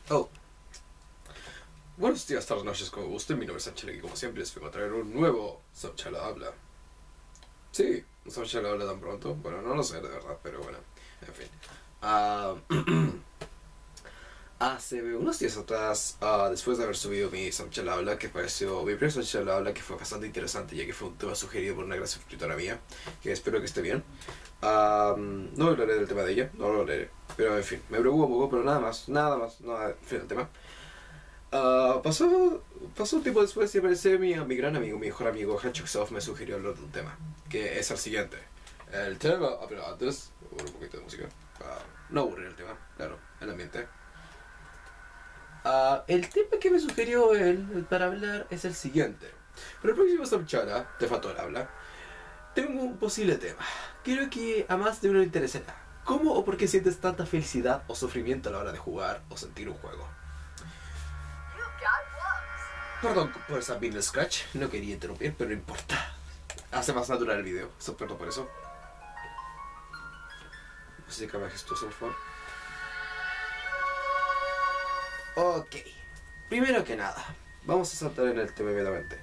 Oh, buenos días, tardes, noches, como gusten. Mi nombre es Sánchez y como siempre les vengo a traer un nuevo Sánchez Habla. Sí, un Sánchez Habla tan pronto. Bueno, no lo sé de verdad, pero bueno, en fin. Ah, hace unos días atrás, después de haber subido mi Sánchez Habla, que pareció mi primer Sánchez Habla, que fue bastante interesante, ya que fue un tema sugerido por una gran suscriptora mía, que espero que esté bien. No hablaré del tema de ella, no lo hablaré. Pero en fin, me preocupa un poco, pero nada más, en fin, el tema. Pasó un tiempo después y apareció mi gran amigo, mi mejor amigo, Hedgehog me sugirió hablar de un tema, que es el siguiente. El tema, pero antes, un poquito de música, no aburrir el tema, claro, el ambiente. El tema que me sugirió él para hablar es el siguiente. Para el próximo Samchala, te faltó el habla, tengo un posible tema. Creo que a más de uno le interesará. ¿Cómo o por qué sientes tanta felicidad o sufrimiento a la hora de jugar o sentir un juego? Perdón por esa Bean Scratch, no quería interrumpir, pero no importa. Hace más natural el video, perdón por eso. Música majestuosa, por favor. Ok. Primero que nada, vamos a saltar en el tema inmediatamente.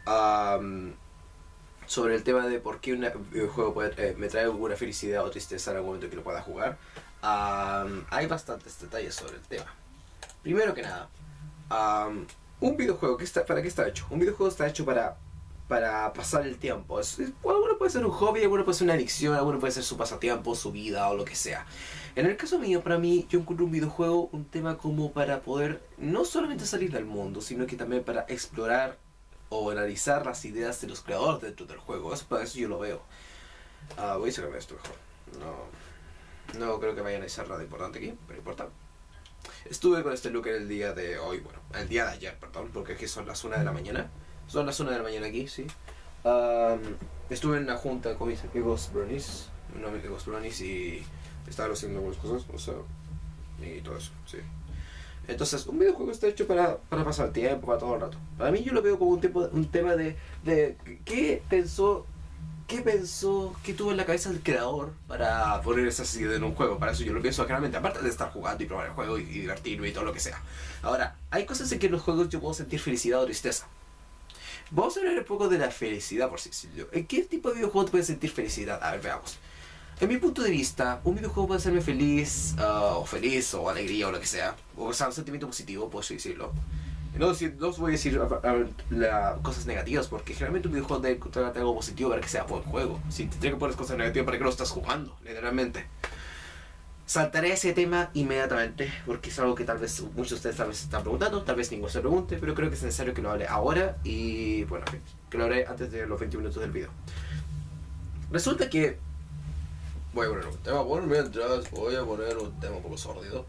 Sobre el tema de por qué un videojuego me trae alguna felicidad o tristeza en algún momento que lo pueda jugar. Hay bastantes detalles sobre el tema. Primero que nada, un videojuego, ¿para qué está hecho? Un videojuego está hecho para pasar el tiempo. Alguno puede ser un hobby, alguno puede ser una adicción, alguno puede ser su pasatiempo, su vida o lo que sea. En el caso mío, para mí, yo encuentro un videojuego un tema como para poder no solamente salir del mundo, sino que también para explorar o analizar las ideas de los creadores dentro del juego. Para eso yo lo veo. Voy a sacarme esto mejor. No creo que vaya a analizar nada importante aquí, pero importa. Estuve con este look en el día de hoy, bueno, el día de ayer, perdón, porque aquí son las 1 de la mañana. Son las 1 de la mañana aquí, sí. Estuve en una junta con mis amigos Bronies, y estaban haciendo algunas cosas, o sea, y todo eso, sí. Entonces, un videojuego está hecho para pasar tiempo, para todo el rato. Para mí yo lo veo como un tema de qué pensó, qué tuvo en la cabeza el creador para poner esas ideas en un juego. Para eso yo lo pienso generalmente, aparte de estar jugando y probar el juego y divertirme y todo lo que sea. Ahora, hay cosas en que en los juegos yo puedo sentir felicidad o tristeza. Vamos a hablar un poco de la felicidad, por si decirlo. ¿En qué tipo de videojuego te puedes sentir felicidad? A ver, veamos. En mi punto de vista, un videojuego puede hacerme feliz, o alegría, o lo que sea. O sea, un sentimiento positivo, puedo decirlo. No os voy a decir cosas negativas, porque generalmente un videojuego debe encontrar algo positivo para que sea buen juego. Si te tiene que poner cosas negativas, ¿para qué lo estás jugando? Literalmente. Saltaré ese tema inmediatamente, porque es algo que tal vez muchos de ustedes tal vez se están preguntando, tal vez ninguno se pregunte, pero creo que es necesario que lo hable ahora y, bueno, que lo haré antes de los 20 minutos del video. Resulta que voy a poner un tema por mientras, voy a poner un tema un poco sórdido.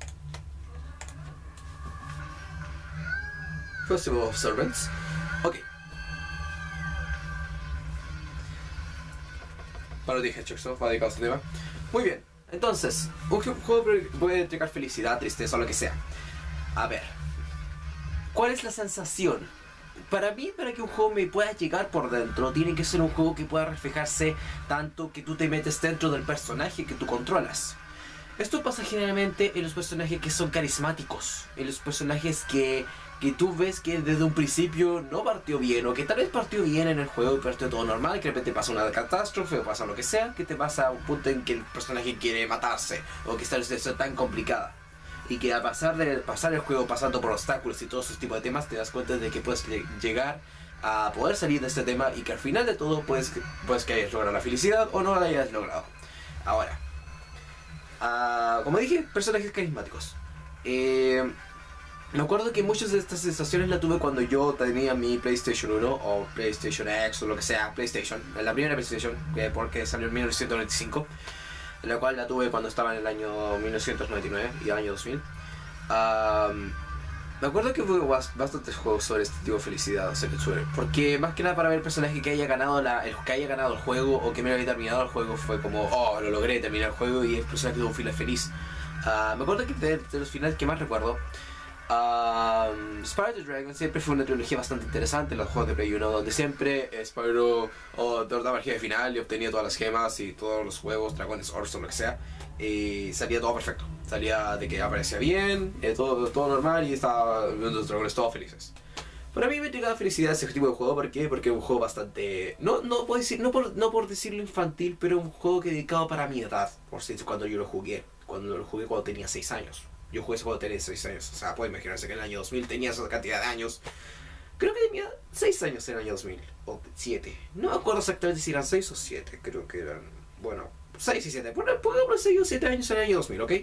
Festival of Servants. Ok. Para ti, Hedgehog, para dedicar a este tema. Muy bien. Entonces, un juego puede entregar felicidad, tristeza o lo que sea. A ver, ¿cuál es la sensación? Para mí, para que un juego me pueda llegar por dentro, tiene que ser un juego que pueda reflejarse tanto que tú te metes dentro del personaje que tú controlas. Esto pasa generalmente en los personajes que son carismáticos, en los personajes que tú ves que desde un principio no partió bien, o que tal vez partió bien en el juego y partió todo normal, que de repente pasa una catástrofe o pasa lo que sea, que te pasa a un punto en que el personaje quiere matarse, o que está en una situación tan complicada. Y que al pasar el juego pasando por obstáculos y todo ese tipo de temas, te das cuenta de que puedes llegar a poder salir de este tema y que al final de todo puedes que hayas logrado la felicidad o no la hayas logrado. Ahora, como dije, personajes carismáticos. Me acuerdo que muchas de estas sensaciones las tuve cuando yo tenía mi PlayStation 1 o PlayStation X o lo que sea, PlayStation, la primera PlayStation, porque salió en 1995, en la cual la tuve cuando estaba en el año 1999 y el año 2000. Me acuerdo que hubo bastantes juegos sobre este tipo de felicidad, porque más que nada para ver el personaje que haya ganado el juego o que me haya terminado el juego fue como, oh, lo logré, terminar el juego y el personaje tuvo un final feliz. Me acuerdo que de los finales que más recuerdo, Spyro the Dragon siempre fue una trilogía bastante interesante en los juegos de Play 1, donde siempre Spyro daba el jefe final y obtenía todas las gemas y todos los huevos, dragones, orbs o lo que sea. y salía todo perfecto. Salía de que aparecía bien, todo normal y estaba los dragones todos felices. Para mí me entregaba felicidad ese tipo de juego. ¿Por qué? Porque es un juego bastante... No puedo decir, no por decirlo infantil, pero un juego que dedicado para mi edad. Por si cuando yo lo jugué. Cuando lo jugué cuando tenía 6 años. Yo jugué ese juego cuando tenía 6 años. O sea, puede imaginarse que en el año 2000 tenía esa cantidad de años. Creo que tenía 6 años en el año 2000. O 7. No me acuerdo exactamente si eran 6 o 7. Creo que eran... Bueno, 6 y 7. Pongámosle 6 o 7 años en el año 2000, ¿ok?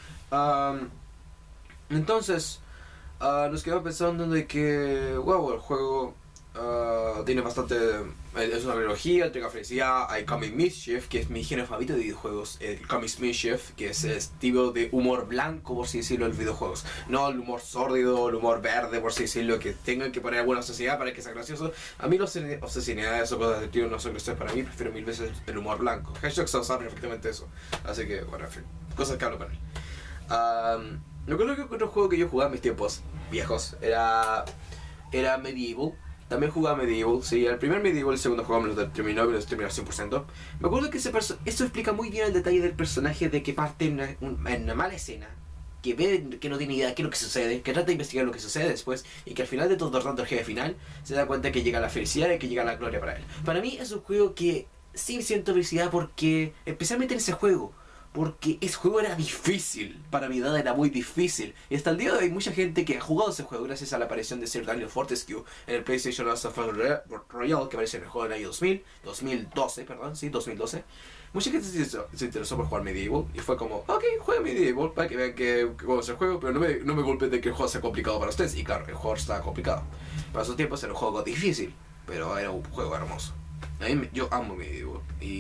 Entonces... nos quedamos pensando de que, wow, el juego tiene bastante... es una trilogía, entrega felicidad, hay Comic Mischief, que es mi género favorito de videojuegos, el Comic Mischief, que es el estilo de humor blanco, por así decirlo, en videojuegos. No el humor sórdido, el humor verde, por así decirlo, que tengan que poner alguna sociedad para que sea gracioso. A mí las obsesionidades o cosas de tiro no son graciosas para mí, prefiero mil veces el humor blanco. Hashtag sabe perfectamente eso. Así que, bueno, en fin, cosas que hablo con él. Me acuerdo que otro juego que yo jugaba en mis tiempos viejos era Medieval. También jugaba Medieval, sí, el primer Medieval, el segundo juego me lo terminó, me lo terminó al 100%. Me acuerdo que eso explica muy bien el detalle del personaje de que parte en una mala escena, que ve que no tiene idea de qué es lo que sucede, que trata de investigar lo que sucede después y que al final de todo el jefe final se da cuenta que llega la felicidad y que llega la gloria para él. Para mí es un juego que sí siento felicidad porque, especialmente en ese juego, porque ese juego era difícil, para mi edad era muy difícil. Y hasta el día de hoy hay mucha gente que ha jugado ese juego gracias a la aparición de Sir Daniel Fortescue en el PlayStation Royale, que apareció en el juego del año 2012, perdón, sí, 2012. Mucha gente se interesó por jugar Medieval y fue como, ok, juega Medieval para que vean que juego es el juego, pero no me golpeen de que el juego sea complicado para ustedes. Y claro, el juego estaba complicado. Para esos tiempos era un juego difícil, pero era un juego hermoso. Yo amo Medieval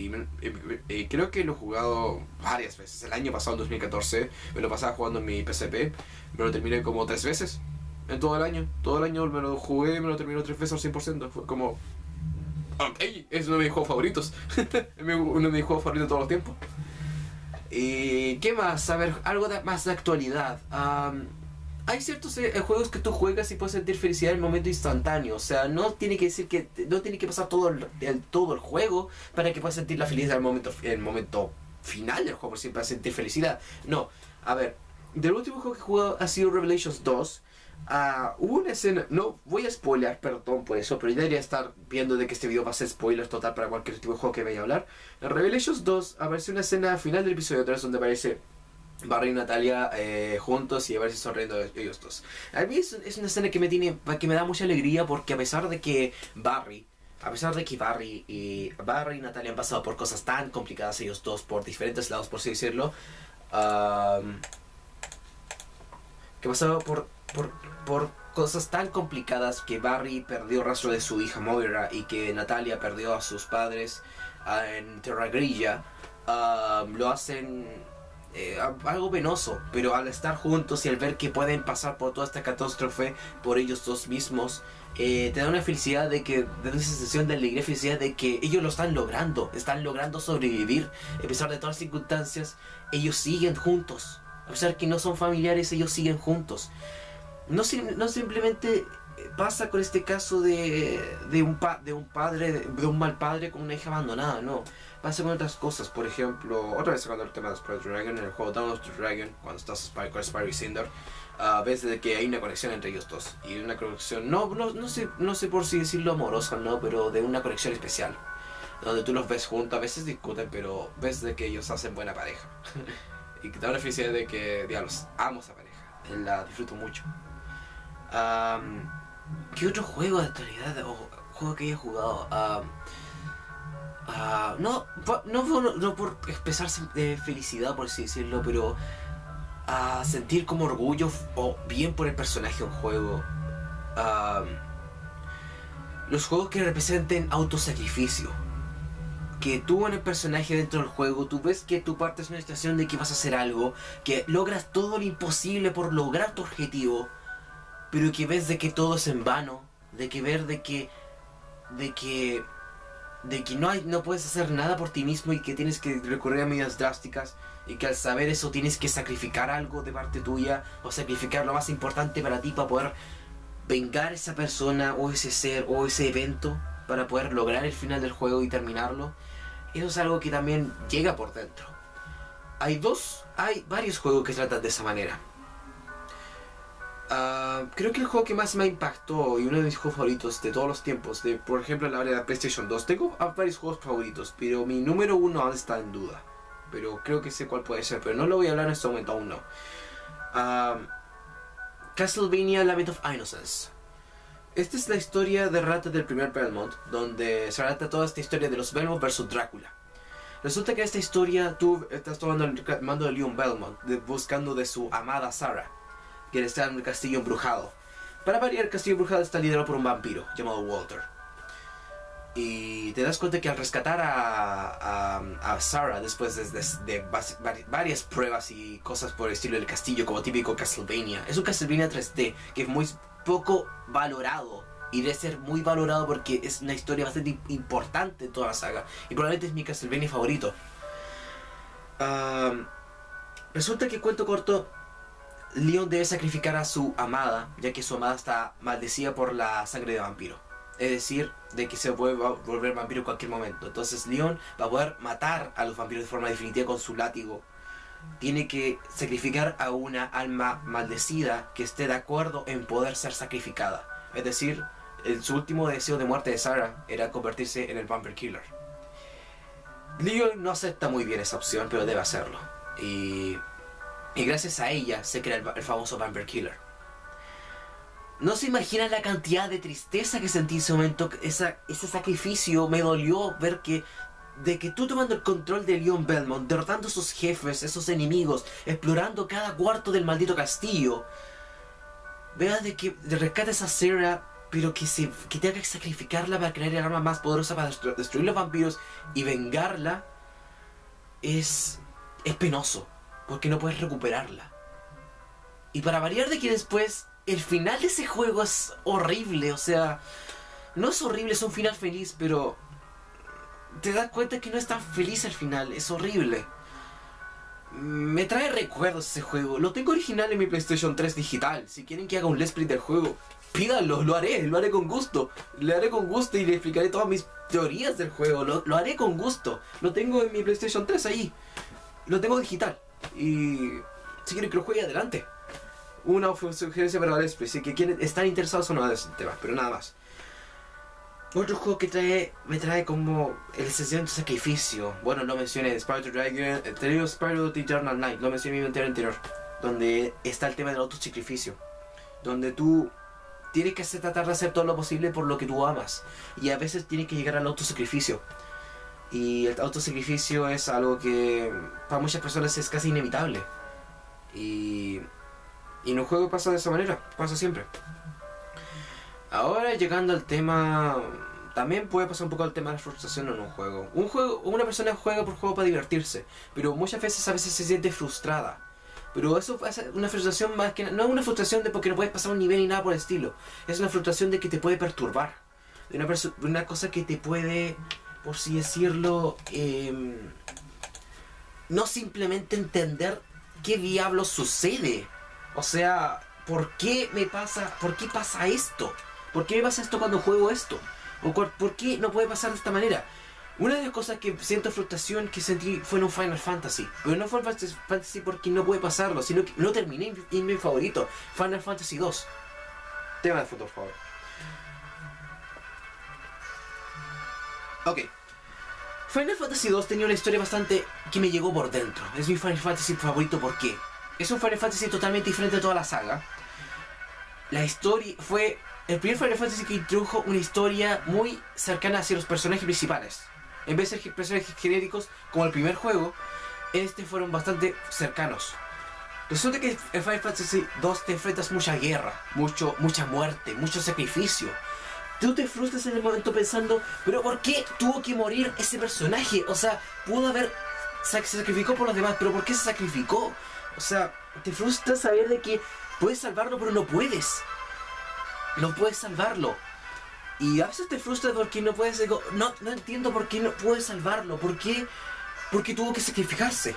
y creo que lo he jugado varias veces. El año pasado, en 2014, me lo pasaba jugando en mi PSP. Me lo terminé como 3 veces en todo el año. Todo el año me lo jugué, me lo terminé 3 veces al 100%. Fue como... ok, es uno de mis juegos favoritos. Uno de mis juegos favoritos de todos los tiempos. ¿Y qué más? A ver, algo más de actualidad. Hay ciertos juegos que tú juegas y puedes sentir felicidad en el momento instantáneo. O sea, no tiene que decir que no tiene que pasar todo el juego para que puedas sentir la felicidad en el momento final del juego, siempre para sentir felicidad. No, a ver, del último juego que he jugado ha sido Revelations 2. Hubo una escena, no voy a spoiler, perdón por eso, pero ya debería estar viendo de que este video va a ser spoiler total para cualquier tipo de juego que vaya a hablar. En Revelations 2 aparece una escena final del episodio 3 donde aparece Barry y Natalia juntos y a ver si sonriendo ellos dos. A mí es una escena que me da mucha alegría porque a pesar de que Barry y Natalia han pasado por cosas tan complicadas ellos dos, por diferentes lados por así decirlo, que pasado por cosas tan complicadas, que Barry perdió rastro de su hija Moira y que Natalia perdió a sus padres en Terra Grilla, lo hacen algo penoso, pero al estar juntos y al ver que pueden pasar por toda esta catástrofe por ellos dos mismos, te da una felicidad de que, de una sensación de alegría, felicidad de que ellos lo están logrando sobrevivir, a pesar de todas las circunstancias, ellos siguen juntos, a pesar que no son familiares, ellos siguen juntos. No simplemente pasa con este caso de un mal padre con una hija abandonada, no. Pasa con otras cosas, por ejemplo, otra vez sacando el tema de Spyro the Dragon, en el juego Dawn of the Dragon, cuando estás con Spyro y Cinder, ves de que hay una conexión entre ellos dos. Y una conexión, no sé por si decirlo amorosa, no, pero de una conexión especial. Donde tú los ves juntos, a veces discuten, pero ves de que ellos hacen buena pareja. Y que te da la felicidad de que, diablos, amo esa pareja. La disfruto mucho. ¿Qué otro juego de actualidad o juego que haya jugado? No por expresarse de felicidad, por así decirlo, pero sentir como orgullo o bien por el personaje de un juego. Los juegos que representen autosacrificio. Que tú en el personaje dentro del juego, tú ves que tú partes de una situación de que vas a hacer algo, que logras todo lo imposible por lograr tu objetivo, pero que ves de que todo es en vano, de que no puedes hacer nada por ti mismo y que tienes que recurrir a medidas drásticas, y que al saber eso tienes que sacrificar algo de parte tuya, o sacrificar lo más importante para ti para poder vengar a esa persona o ese ser o ese evento para poder lograr el final del juego y terminarlo. Eso es algo que también llega por dentro. hay varios juegos que tratan de esa manera. Creo que el juego que más me impactó y uno de mis juegos favoritos de todos los tiempos, por ejemplo en la área de PlayStation 2, tengo varios juegos favoritos, pero mi número uno aún está en duda. Pero creo que sé cuál puede ser, pero no lo voy a hablar en este momento, aún no. Castlevania Lament of Innocence. Esta es la historia de rata del primer Belmont, donde se relata toda esta historia de los Belmont versus Drácula. Resulta que en esta historia tú estás tomando el mando de Leon Belmont, buscando de su amada Sarah, que está en el castillo embrujado. Para variar, el castillo embrujado está liderado por un vampiro llamado Walter. Y te das cuenta que al rescatar a Sarah después de varias pruebas y cosas por el estilo del castillo, como típico Castlevania, es un Castlevania 3D que es muy poco valorado y debe ser muy valorado porque es una historia bastante importante en toda la saga y probablemente es mi Castlevania favorito. Resulta que, cuento corto, Leon debe sacrificar a su amada, ya que su amada está maldecida por la sangre de vampiro. Es decir, de que se puede volver vampiro en cualquier momento. Entonces Leon va a poder matar a los vampiros de forma definitiva con su látigo. Tiene que sacrificar a una alma maldecida que esté de acuerdo en poder ser sacrificada. Es decir, su último deseo de muerte de Sarah era convertirse en el Vampire Killer. Leon no acepta muy bien esa opción, pero debe hacerlo. Y gracias a ella se crea el famoso Vampire Killer. No se imaginan la cantidad de tristeza que sentí en ese momento. Ese sacrificio me dolió ver que tú tomando el control de Leon Belmont, derrotando a sus jefes, esos enemigos, explorando cada cuarto del maldito castillo, veas de que rescates a Sarah, pero que tenga que sacrificarla para crear el arma más poderosa para destruir los vampiros y vengarla, es penoso, porque no puedes recuperarla. Y para variar de que después, el final de ese juego es horrible, o sea, no es horrible, es un final feliz, pero te das cuenta que no es tan feliz el final, es horrible. Me trae recuerdos ese juego. Lo tengo original en mi PlayStation 3 digital. Si quieren que haga un let's play del juego, pídanlo, lo haré con gusto. Le haré con gusto y le explicaré todas mis teorías del juego. Lo haré con gusto. Lo tengo en mi PlayStation 3 ahí. Lo tengo digital. Y si quieren que lo juegue, adelante. Una sugerencia para let's play. Si que están interesados o no en ese tema, pero nada más. Otro juego que me trae como el sensación de sacrificio. Bueno, lo mencioné, Spyro the Dragon, tenía Spyro the Eternal Night, lo mencioné en mi comentario anterior. Donde está el tema del autosacrificio. Donde tú tienes que tratar de hacer todo lo posible por lo que tú amas. Y a veces tienes que llegar al autosacrificio. Y el autosacrificio es algo que para muchas personas es casi inevitable. Y en un juego pasa de esa manera, pasa siempre. Ahora llegando al tema, también puede pasar un poco el tema de la frustración en un juego. Una persona juega por juego para divertirse, pero muchas veces se siente frustrada. Pero eso es una frustración más que no es una frustración de porque no puedes pasar un nivel ni nada por el estilo. Es una frustración de que te puede perturbar. De una cosa que te puede, por así decirlo, no simplemente entender qué diablos sucede. O sea, ¿por qué pasa esto? ¿Por qué me pasa esto cuando juego esto? ¿O por qué no puede pasar de esta manera? Una de las cosas que siento frustración que sentí fue en un Final Fantasy. Pero no fue en Final Fantasy porque no puede pasarlo, sino que no terminé en mi favorito, Final Fantasy 2. Tema de foto, por favor. Ok. Final Fantasy 2 tenía una historia bastante que me llegó por dentro. Es mi Final Fantasy favorito, ¿por qué? Es un Final Fantasy totalmente diferente a toda la saga. La historia fue el primer Final Fantasy que introdujo una historia muy cercana hacia los personajes principales. En vez de ser personajes genéricos como el primer juego, fueron bastante cercanos. Resulta que en Final Fantasy 2 te enfrentas mucha guerra, mucha muerte, mucho sacrificio. Tú te frustras en el momento pensando, pero ¿por qué tuvo que morir ese personaje? O sea, se sacrificó por los demás, pero ¿por qué se sacrificó? O sea, te frustra saber de que puedes salvarlo, pero no puedes. No puedes salvarlo. Y a veces te frustra porque no puedes... No entiendo por qué no puedes salvarlo. ¿Por qué tuvo que sacrificarse?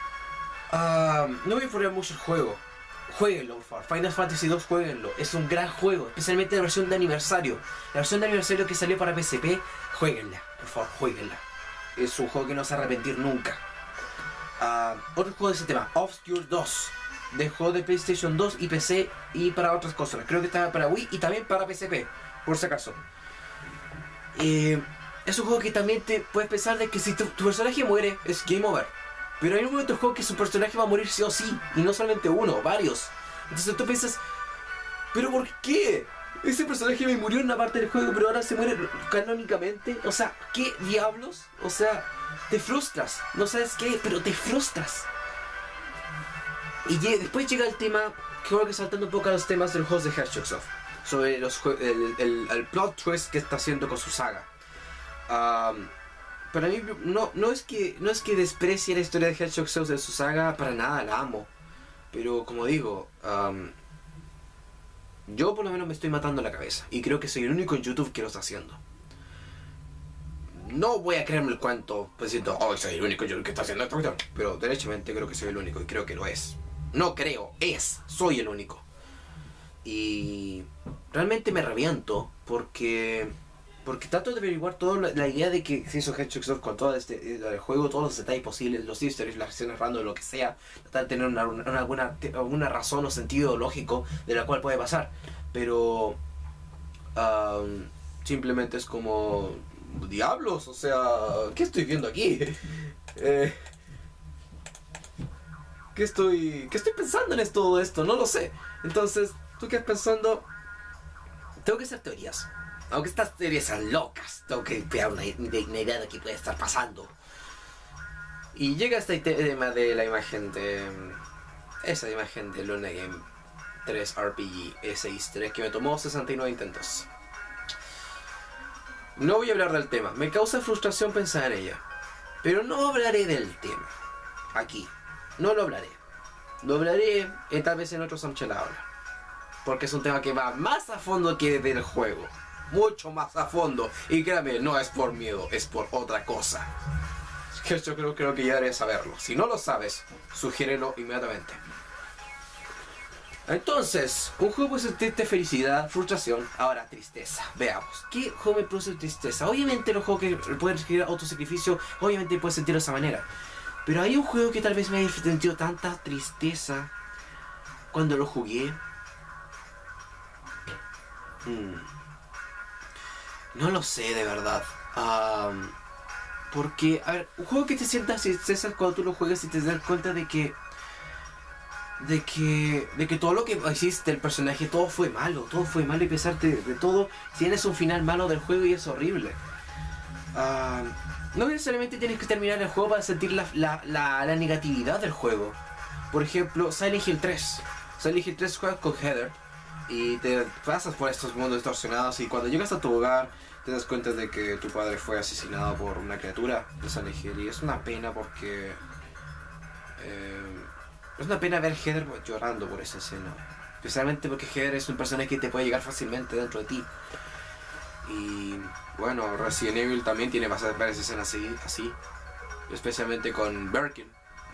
No voy a poner mucho el juego. Jueguenlo, por favor. Final Fantasy 2, jueguenlo. Es un gran juego. Especialmente la versión de aniversario. La versión de aniversario que salió para PSP. Jueguenla. Por favor, jueguenla. Es un juego que no se va a arrepentir nunca. Otro juego de ese tema, Obscure 2. De juego de PlayStation 2 y PC y para otras cosas. Creo que estaba para Wii y también para PSP, por si acaso. Es un juego que también te puedes pensar de que si tu personaje muere, es game over. Pero hay un momento del juego que su personaje va a morir sí o sí. Y no solamente uno, varios. Entonces tú piensas, ¿pero por qué? Ese personaje me murió en una parte del juego, pero ahora se muere canónicamente. O sea, ¿qué diablos? O sea, te frustras. No sabes qué, pero te frustras. Y después llega el tema, creo que saltando un poco a los temas del juego de Hedgehog Soft, sobre el plot twist que está haciendo con su saga. Para mí no es que desprecie la historia de Hedgehog Soft de su saga, para nada, la amo. Pero como digo, yo por lo menos me estoy matando la cabeza. Y creo que soy el único en YouTube que lo está haciendo. No voy a creerme el cuento pues diciendo, oh, soy el único en YouTube que está haciendo esto. Pero derechamente creo que soy el único y creo que lo es. No creo, soy el único. Y realmente me reviento porque trato de averiguar toda la idea de que se hizo Hedgehog Soft con todo el juego, todos los detalles posibles, los easter eggs, las acciones random, lo que sea. Tratar de tener alguna razón o sentido lógico de la cual puede pasar. Pero simplemente es como, diablos, o sea, ¿qué estoy viendo aquí? ¿Qué estoy pensando en todo esto? No lo sé. Entonces, ¿tú qué estás pensando? Tengo que hacer teorías. Aunque estas teorías sean locas, tengo que crear una idea de qué puede estar pasando. Y llega este tema de la imagen de... esa imagen de Luna Game 3 RPG S3 que me tomó 69 intentos. No voy a hablar del tema. Me causa frustración pensar en ella. Pero no hablaré del tema. Aquí. No lo hablaré. Lo hablaré tal vez en otro Samchalabla. Porque es un tema que va más a fondo que del juego. Mucho más a fondo. Y créame, no es por miedo, es por otra cosa. Que yo creo que ya deberías saberlo. Si no lo sabes, sugiérelo inmediatamente. Entonces, un juego puede sentirte felicidad, frustración, ahora tristeza. Veamos, ¿qué juego me produce tristeza? Obviamente los juegos que pueden requerir autosacrificio, obviamente puedes sentirlo de esa manera. Pero hay un juego que tal vez me haya sentido tanta tristeza cuando lo jugué. No lo sé de verdad. Porque, a ver, un juego que te sientas tristeza cuando tú lo juegas y te das cuenta de que todo lo que hiciste, el personaje, todo fue malo y pesarte de todo, tienes un final malo del juego y es horrible. No necesariamente tienes que terminar el juego para sentir la negatividad del juego. Por ejemplo, Silent Hill 3. Silent Hill 3 juegas con Heather y te pasas por estos mundos distorsionados y cuando llegas a tu hogar te das cuenta de que tu padre fue asesinado por una criatura de Silent Hill y es una pena porque... es una pena ver a Heather llorando por esa escena. Especialmente porque Heather es un personaje que te puede llegar fácilmente dentro de ti. Y bueno, Resident Evil también tiene varias escenas así. Especialmente con Birkin.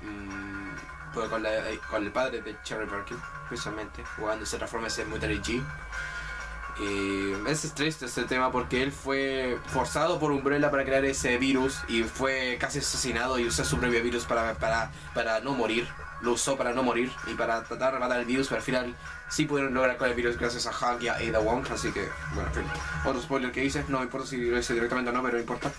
Con el padre de Cherry Birkin, precisamente. Jugando se transforma en Mutant G. Y es triste este tema porque él fue forzado por Umbrella para crear ese virus y fue casi asesinado y usó su propio virus para no morir. Lo usó para no morir y para tratar de matar el virus, pero al final sí pudieron lograr con el virus gracias a Hank y a Ada Wong, así que, bueno, en fin. Otro spoiler que hice, no me importa si lo hice directamente o no, pero no importa.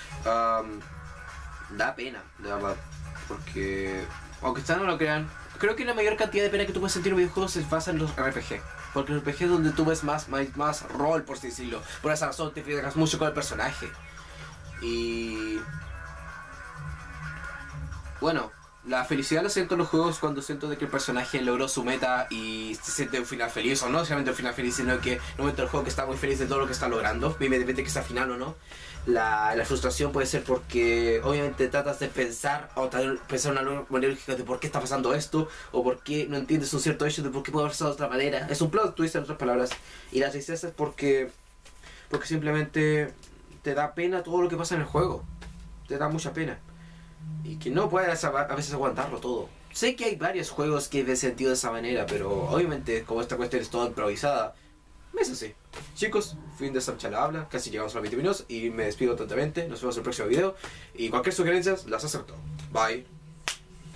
Da pena, de verdad, porque, aunque ustedes no lo crean, creo que la mayor cantidad de pena que tú puedes sentir en videojuegos se basa en los RPG. Porque los RPG es donde tú ves más rol, por así decirlo. Por esa razón te fijas mucho con el personaje. Y... bueno, la felicidad la siento en los juegos cuando siento de que el personaje logró su meta y se siente un final feliz, o no solamente un final feliz, sino que en un momento del juego que está muy feliz de todo lo que está logrando, independientemente que sea final o no. La frustración puede ser porque obviamente tratas de pensar o pensar una manera lógica de por qué está pasando esto, o por qué no entiendes un cierto hecho de por qué puede haber pasado de otra manera. Es un plot twist en otras palabras. Y la tristeza es porque simplemente te da pena todo lo que pasa en el juego. Te da mucha pena. Y que no puedes a veces aguantarlo todo. Sé que hay varios juegos que he sentido de esa manera, pero obviamente como esta cuestión es toda improvisada, es así. Chicos, fin de esta charla habla, casi llegamos a los 20 minutos y me despido totalmente. Nos vemos en el próximo video y cualquier sugerencia las acepto. Bye.